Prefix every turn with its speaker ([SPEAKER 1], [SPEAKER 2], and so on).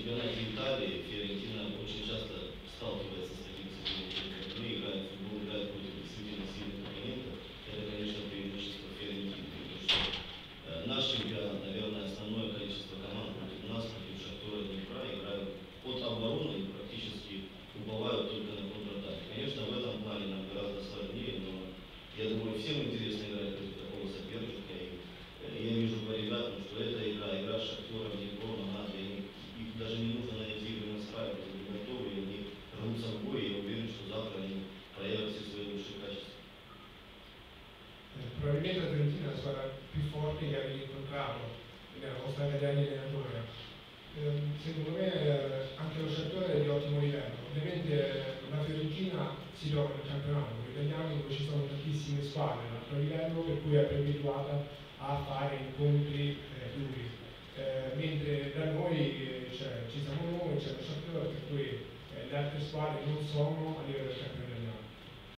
[SPEAKER 1] чемпионате Италии Фиорентина очень часто сталкивается с таким соперником, как мы, играет в футбол, играет против действительно сильных оппонентов. Это, конечно, преимущество Фиорентины, потому что наш чемпионат, наверное, основное количество команд против нас, против Шахтера и Днепра, играют от обороны и практически уповают только на контратаке. Конечно, в этом плане нам гораздо сложнее, но я думаю, всем интересно играть против такого соперника. И я вижу по ребятам, что эта игра с Шахтером, Днепром, она для них, их даже не нужно на эти игры настраивать, они готовы, и они рвутся в бой, и я уверен, что завтра они проявят все свои лучшие качества.
[SPEAKER 2] Probabilmente la Fiorentina è la squadra più forte che avete incontrato nella vostra carriera di allenatore. Secondo me anche lo Shakhtar è di ottimo livello. Ovviamente la Fiorentina si trova nel campionato italiano dove ci sono tantissime squadre ad alto livello, per cui è abituata a fare incontri duri. Mentre da noi ci siamo noi, c'è lo Shakhtar, per cui le altre squadre non sono a livello del campionato